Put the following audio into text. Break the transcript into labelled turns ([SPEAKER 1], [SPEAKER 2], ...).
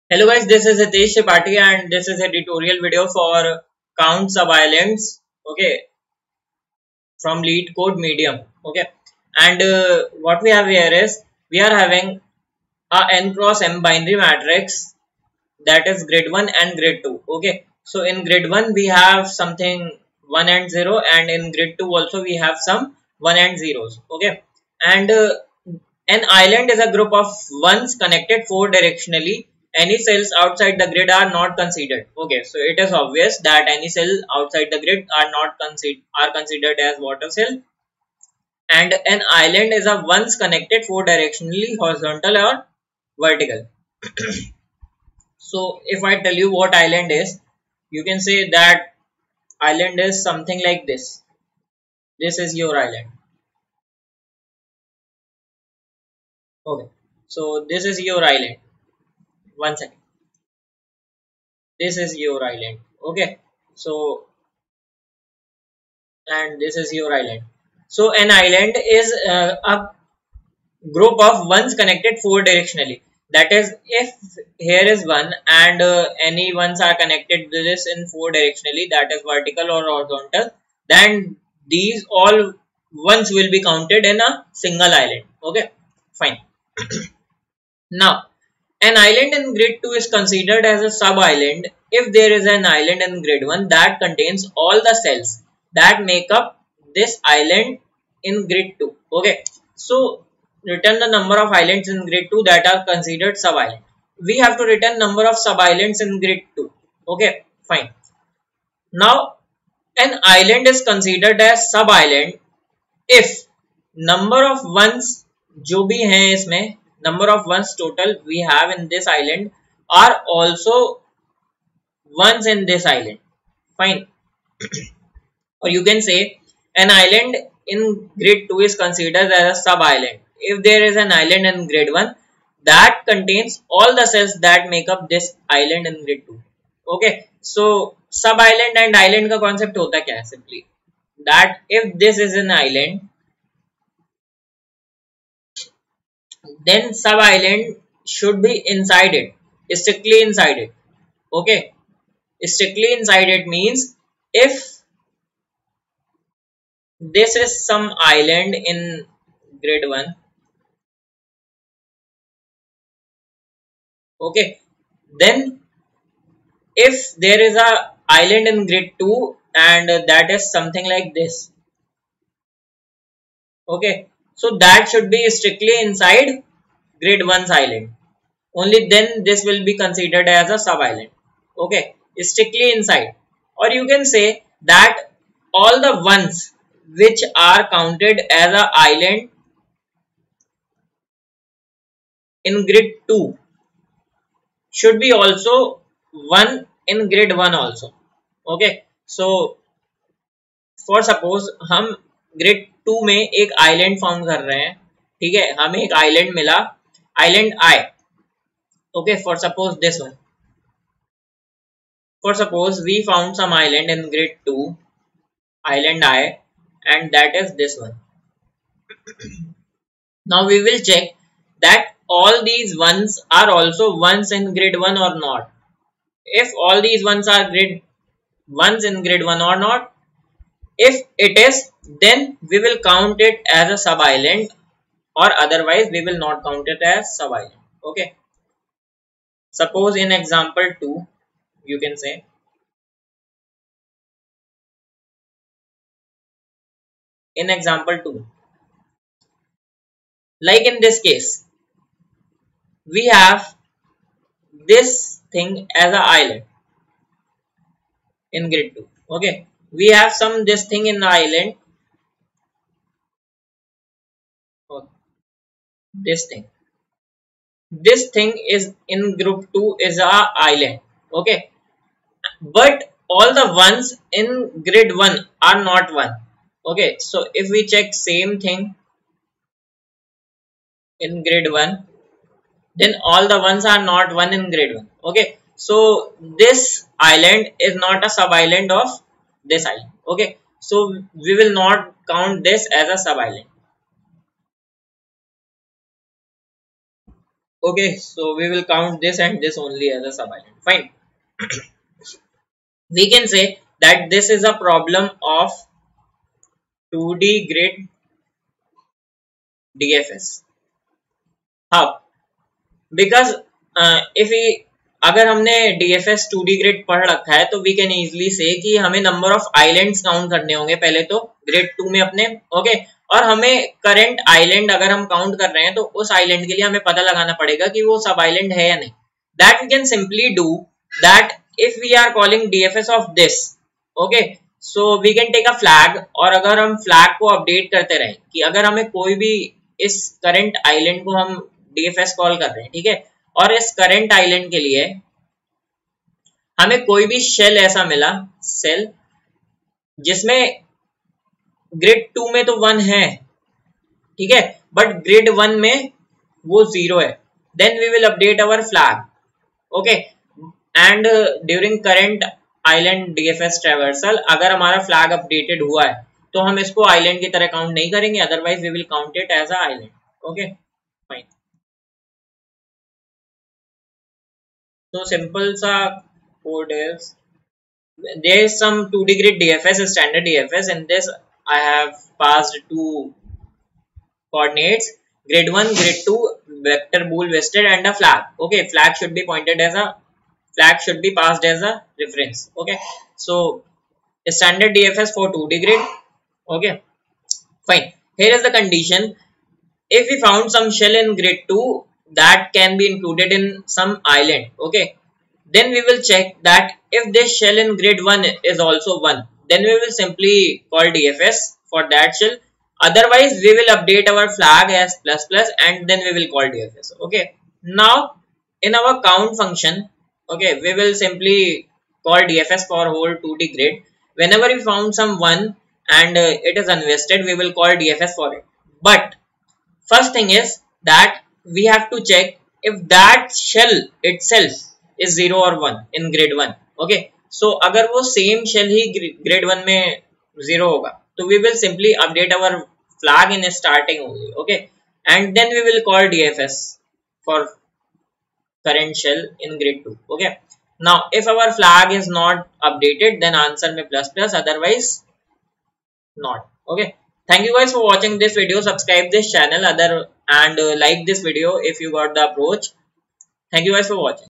[SPEAKER 1] Hello guys, this is Hitesh Tripathi and this is a tutorial video for count sub islands. Okay, from Lead Code Medium. Okay, and what we have here is we are having a n cross m binary matrix that is grid 1 and grid 2. Okay, so in grid 1 we have something 1 and 0, and in grid 2 also we have some 1 and zeros. Okay, and an island is a group of ones connected four directionally. Any cells outside the grid are not considered. Okay, so it is obvious that any cell outside the grid are not considered as water cell. And an island is a ones connected four directionally, horizontal or vertical. So if I tell you what island is, you can say that island is something like this. This is your island. Okay, so this is your island. One second. This is your island. Okay, so and this is your island. So an island is a group of ones connected four directionally. That is, if here is one and any ones are connected to this in four directionally, that is vertical or horizontal, then these all ones will be counted in a single island. Okay, fine. Now, an island in grid 2 is considered as a sub-island if there is an island in grid 1 that contains all the cells that make up this island in grid 2. Okay, so return the number of islands in grid 2 that are considered sub-island. We have to return number of sub-islands in grid 2. Okay, fine. Now, an island is considered as sub-island if number of ones जो भी हैं इसमें number of ones total we have in this island are also ones in this island. Fine. Or you can say an island in grid 2 is considered as a sub island if there is an island in grid 1 that contains all the cells that make up this island in grid 2. Okay, so sub island and island का concept होता क्या है? Simply that if this is an island, then sub island should be inside it, strictly inside it. Okay, strictly inside it means if this is some island in grid 1, okay, then if there is a island in grid 2 and that is something like this, okay, so that should be strictly inside grid 1's island. Only then this will be considered as a sub island. Okay, strictly inside. Or you can say that all the ones which are counted as a island in grid 2 should be also one in grid 1 also. Okay, so for suppose हम grid 2 में एक island found कर रहे हैं, ठीक है, हमें एक island मिला, island I. Okay, for suppose this one. For suppose we found some island in grid 2, island I, and that is this one. Now we will check that all these ones are also ones in grid 1 or not. If all these ones are grid ones in grid 1 or not, if it is, then we will count it as a sub island, or otherwise we will not count it as sub island. Okay. Suppose in example 2, you can say in example 2, like in this case, we have this thing as an island in grid 2. Okay, we have some this thing in the island. Oh, this thing is in group 2 is a island. Okay, but all the ones in grid 1 are not one. Okay, so if we check same thing in grid 1, then all the ones are not one in grid 1. Okay, so this island is not a sub island of this island. Okay, so we will not count this as a sub island. Okay, so we will count this and this only as a sub island. Fine. We can say that this is a problem of 2D grid DFS. How? Because if we अगर हमने DFS 2D grid पढ़ रखा है तो we can easily से कि हमें number of islands count करने होंगे पहले तो ग्रिड 2 में अपने, ओके। और हमें करंट आइलैंड अगर हम काउंट कर रहे हैं तो उस आइलैंड के लिए हमें पता लगाना पड़ेगा कि वो सब आइलैंड है या नहीं। That we can simply do that if we are calling DFS of this, okay, so we can take a flag. और अगर हम फ्लैग को अपडेट करते रहें कि अगर हमें कोई भी इस करंट आइलैंड को हम DFS कॉल कर रहे हैं, ठीक है, और इस करंट आइलैंड के लिए हमें कोई भी शेल ऐसा मिला, सेल जिसमें ग्रिड 2 में तो 1 है, ठीक है, बट ग्रिड 1 में वो 0 है, then we will update our flag, okay. And during current island DFS traversal अगर हमारा फ्लैग अपडेटेड हुआ है तो हम इसको आइलैंड की तरह काउंट नहीं करेंगे, otherwise we will count it as a island, okay fine. So simple sa code is there is some 2D grid DFS, standard DFS. In this I have passed two coordinates, grid 1, grid 2, vector bool vested and a flag. Okay, flag should be pointed as a flag should be passed as a reference. Okay, so standard DFS for 2D grid. Okay, fine. Here is the condition. If we found some shell in grid 2 that can be included in some island, okay, then we will check that if this shell in grid 1 is also 1, then we will simply call DFS for that shell. Otherwise we will update our flag as plus plus and then we will call DFS, okay. Now in our count function, okay, we will simply call DFS for whole 2D grid. Whenever we found some 1 and it is unvested, we will call DFS for it. But first thing is that we have to check if that shell itself is 0 or 1 in grid 1, okay. So अगर वो same shell ही grid 1 में 0 होगा तो we will simply update our flag in starting only, okay, and then we will call DFS for current shell in grid 2, okay. Now if our flag is not updated then answer में plus plus, otherwise not, okay. Thank you guys for watching this video. Subscribe this channel and like this video if you got the approach. Thank you guys for watching.